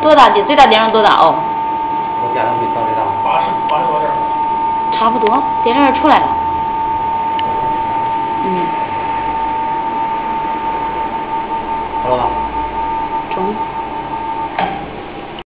多大的？最大电量多大哦？ 我电量没调最大。 80多点。 差不多，电量出来了。